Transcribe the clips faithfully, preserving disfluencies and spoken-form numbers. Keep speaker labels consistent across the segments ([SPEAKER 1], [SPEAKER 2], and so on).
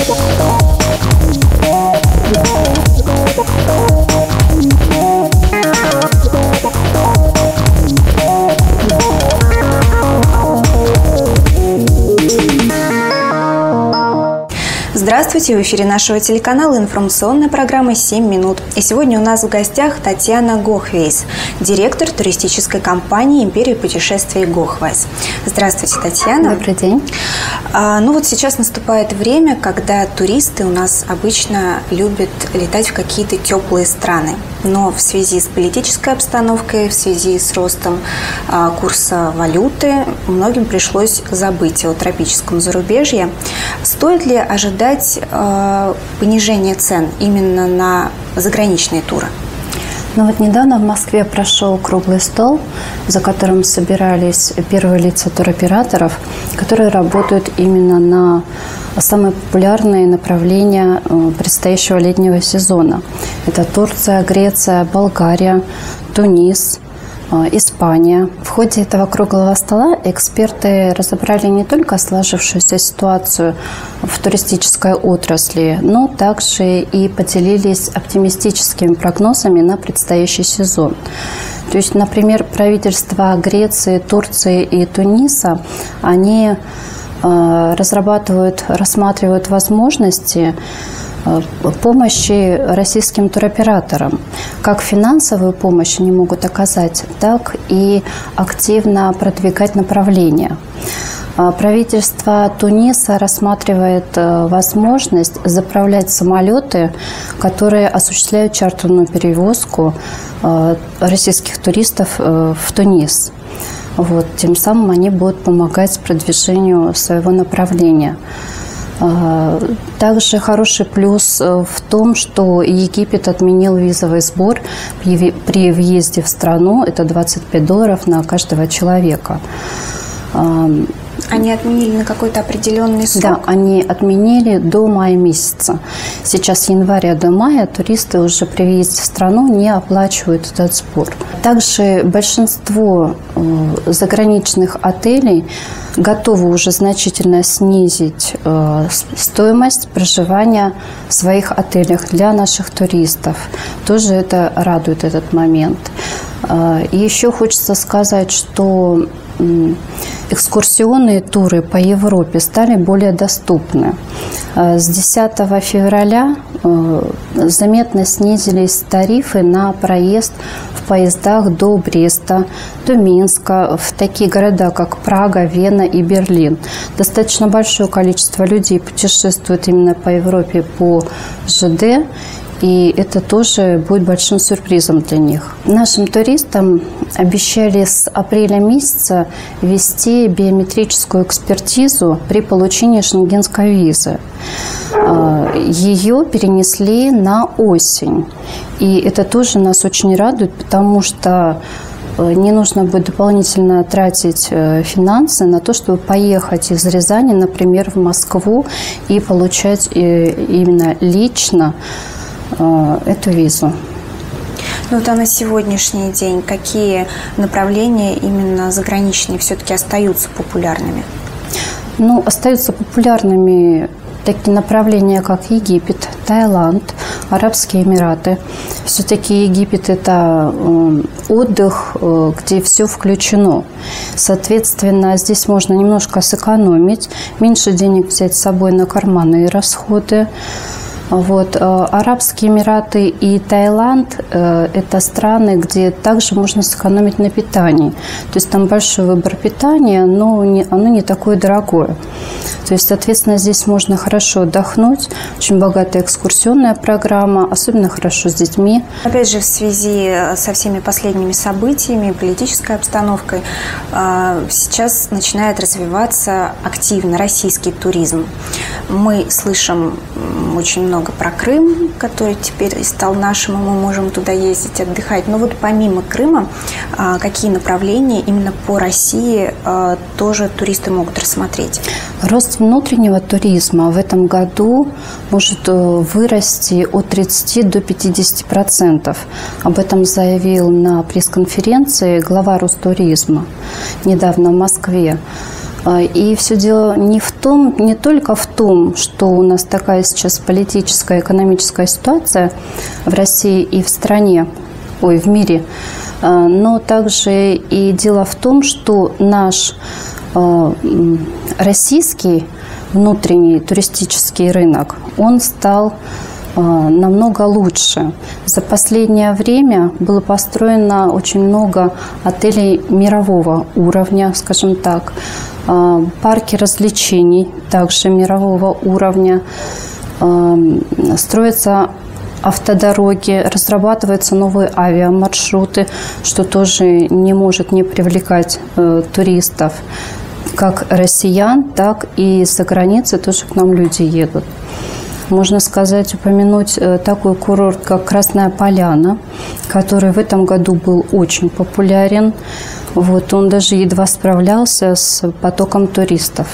[SPEAKER 1] Здравствуйте! В эфире нашего телеканала информационная программа «семь минут». И сегодня у нас в гостях Татьяна Гохвейс, директор туристической компании «Империя путешествий Гохвейс». Здравствуйте, Татьяна.
[SPEAKER 2] Добрый день.
[SPEAKER 1] А, ну вот сейчас наступает время, когда туристы у нас обычно любят летать в какие-то теплые страны. Но в связи с политической обстановкой, в связи с ростом а, курса валюты, многим пришлось забыть о тропическом зарубежье. Стоит ли ожидать э, понижения цен именно на заграничные туры?
[SPEAKER 2] Ну вот недавно в Москве прошел круглый стол, за которым собирались первые лица туроператоров, которые работают именно на самые популярные направления предстоящего летнего сезона. Это Турция, Греция, Болгария, Тунис, Испания. В ходе этого круглого стола эксперты разобрали не только сложившуюся ситуацию в туристической отрасли, но также и поделились оптимистическими прогнозами на предстоящий сезон. То есть, например, правительства Греции, Турции и Туниса, они э, разрабатывают, рассматривают возможности помощи российским туроператорам. Как финансовую помощь они могут оказать, так и активно продвигать направления. Правительство Туниса рассматривает возможность заправлять самолеты, которые осуществляют чартерную перевозку российских туристов в Тунис. Вот, тем самым они будут помогать продвижению своего направления. Также хороший плюс в том, что Египет отменил визовый сбор при въезде в страну. Это двадцать пять долларов на каждого человека.
[SPEAKER 1] Они отменили на какой-то определенный срок?
[SPEAKER 2] Да, они отменили до мая месяца. Сейчас с января до мая туристы уже при въезде в страну не оплачивают этот сбор. Также большинство заграничных отелей готовы уже значительно снизить э, стоимость проживания в своих отелях для наших туристов. Тоже это радует этот момент. Э, и еще хочется сказать, что э, экскурсионные туры по Европе стали более доступны. Э, с десятого февраля э, заметно снизились тарифы на проезд в поездах до Бреста, до Минска, в такие города, как Прага, Вена и Берлин. Достаточно большое количество людей путешествует именно по Европе по ЖД, и это тоже будет большим сюрпризом для них. Нашим туристам обещали с апреля месяца ввести биометрическую экспертизу при получении шенгенской визы. Ее перенесли на осень. И это тоже нас очень радует, потому что не нужно будет дополнительно тратить финансы на то, чтобы поехать из Рязани, например, в Москву и получать именно лично эту визу.
[SPEAKER 1] Ну вот а на сегодняшний день какие направления именно заграничные все-таки остаются популярными?
[SPEAKER 2] Ну, остаются популярными такие направления, как Египет, Таиланд, Арабские Эмираты. Все-таки Египет – это отдых, где все включено. Соответственно, здесь можно немножко сэкономить, меньше денег взять с собой на карманные расходы. Вот. Арабские Эмираты и Таиланд – это страны, где также можно сэкономить на питании. То есть там большой выбор питания, но не, оно не такое дорогое. То есть, соответственно, здесь можно хорошо отдохнуть. Очень богатая экскурсионная программа, особенно хорошо с детьми.
[SPEAKER 1] Опять же, в связи со всеми последними событиями, политической обстановкой, сейчас начинает развиваться активно российский туризм. Мы слышим очень много про Крым, который теперь стал нашим, и мы можем туда ездить, отдыхать. Но вот помимо Крыма, какие направления именно по России тоже туристы могут рассмотреть?
[SPEAKER 2] Рост внутреннего туризма в этом году может вырасти от тридцати до пятидесяти процентов. Об этом заявил на пресс-конференции глава Ростуризма недавно в Москве. И все дело не в том, не только в том, что у нас такая сейчас политическая, экономическая ситуация в России и в стране, ой, в мире, но также и дело в том, что наш российский внутренний туристический рынок, он стал намного лучше. За последнее время было построено очень много отелей мирового уровня, скажем так, парки развлечений также мирового уровня, строятся автодороги, разрабатываются новые авиамаршруты, что тоже не может не привлекать э, туристов, как россиян, так и из-за границы тоже к нам люди едут. Можно сказать, упомянуть такой курорт, как Красная Поляна, который в этом году был очень популярен. Вот, он даже едва справлялся с потоком туристов.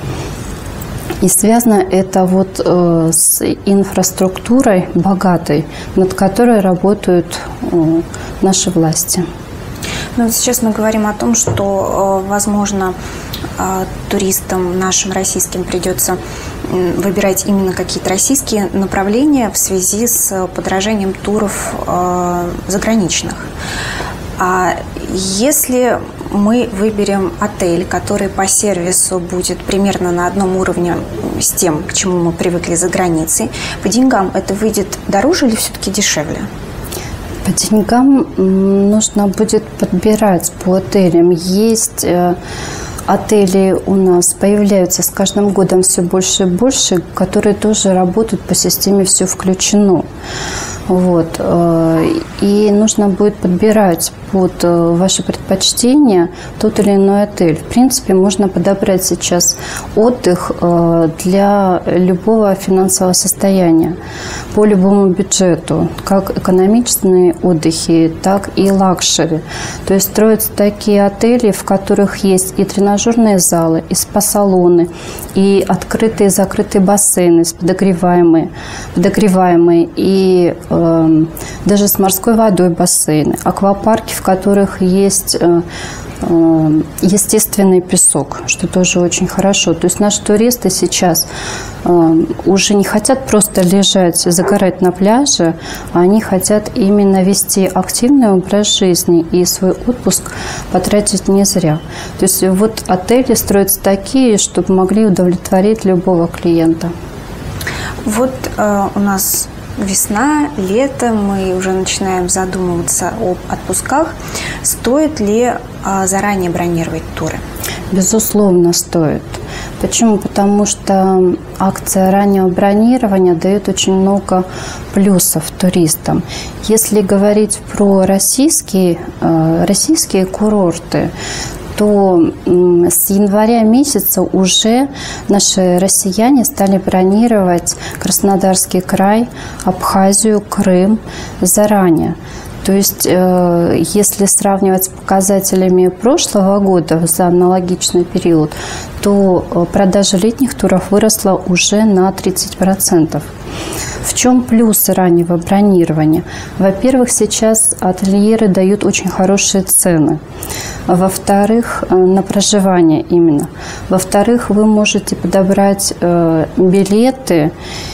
[SPEAKER 2] И связано это вот э, с инфраструктурой богатой, над которой работают э, наши власти.
[SPEAKER 1] Ну, сейчас мы говорим о том, что, возможно, туристам нашим российским придется выбирать именно какие-то российские направления в связи с подорожанием туров заграничных. А если мы выберем отель, который по сервису будет примерно на одном уровне с тем, к чему мы привыкли за границей, по деньгам это выйдет дороже или все-таки дешевле?
[SPEAKER 2] По деньгам нужно будет подбирать по отелям. Есть отели у нас, появляются с каждым годом все больше и больше, которые тоже работают по системе «Все включено». Вот. И нужно будет подбирать под ваши предпочтения тот или иной отель. В принципе, можно подобрать сейчас отдых для любого финансового состояния, по любому бюджету, как экономические отдыхи, так и лакшери. То есть строятся такие отели, в которых есть и тренажерные залы, и спа-салоны, и открытые и закрытые бассейны, подогреваемые, подогреваемые и э, даже с морской водой бассейны, аквапарки, в которых есть э, э, естественный песок, что тоже очень хорошо. То есть наши туристы сейчас э, уже не хотят просто лежать, загорать на пляже, а они хотят именно вести активный образ жизни и свой отпуск потратить не зря. То есть вот отели строятся такие, чтобы могли удовлетворить любого клиента.
[SPEAKER 1] Вот э, у нас весна, лето, мы уже начинаем задумываться об отпусках. Стоит ли а, заранее бронировать туры?
[SPEAKER 2] Безусловно, стоит. Почему? Потому что акция раннего бронирования дает очень много плюсов туристам. Если говорить про российские, э, российские курорты, то с января месяца уже наши россияне стали бронировать Краснодарский край, Абхазию, Крым заранее. То есть, если сравнивать с показателями прошлого года за аналогичный период, то продажа летних туров выросла уже на тридцать процентов. В чем плюсы раннего бронирования? Во-первых, сейчас ательеры дают очень хорошие цены. Во-вторых, на проживание именно. Во-вторых, вы можете подобрать билеты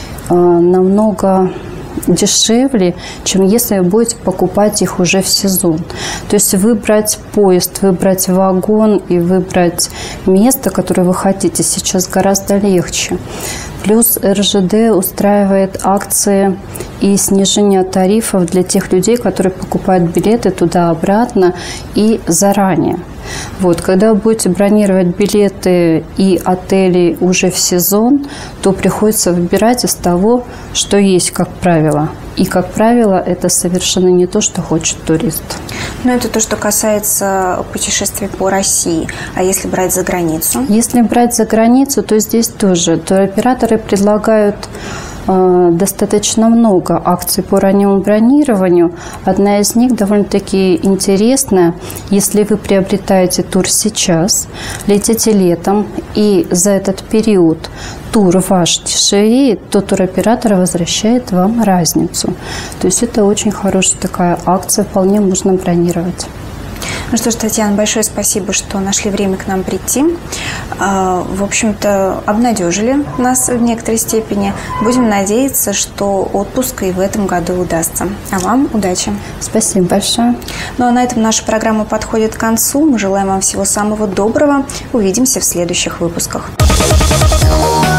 [SPEAKER 2] намного дешевле, чем если вы будете покупать их уже в сезон. То есть выбрать поезд, выбрать вагон и выбрать место, которое вы хотите, сейчас гораздо легче. Плюс эр жэ дэ устраивает акции и снижение тарифов для тех людей, которые покупают билеты туда-обратно и заранее. Вот, когда вы будете бронировать билеты и отели уже в сезон, то приходится выбирать из того, что есть, как правило. И, как правило, это совершенно не то, что хочет турист.
[SPEAKER 1] Но это то, что касается путешествий по России. А если брать за границу?
[SPEAKER 2] Если брать за границу, то здесь тоже туроператоры предлагают э, достаточно много акций по раннему бронированию. Одна из них довольно-таки интересная. Если вы приобретаете тур сейчас, летите летом, и за этот период тур ваш дешевеет, то туроператор возвращает вам разницу. То есть это очень хорошая такая акция, вполне можно бронировать.
[SPEAKER 1] Ну что ж, Татьяна, большое спасибо, что нашли время к нам прийти. В общем-то, обнадежили нас в некоторой степени. Будем надеяться, что отпуск и в этом году удастся. А вам удачи.
[SPEAKER 2] Спасибо большое.
[SPEAKER 1] Ну а на этом наша программа подходит к концу. Мы желаем вам всего самого доброго. Увидимся в следующих выпусках.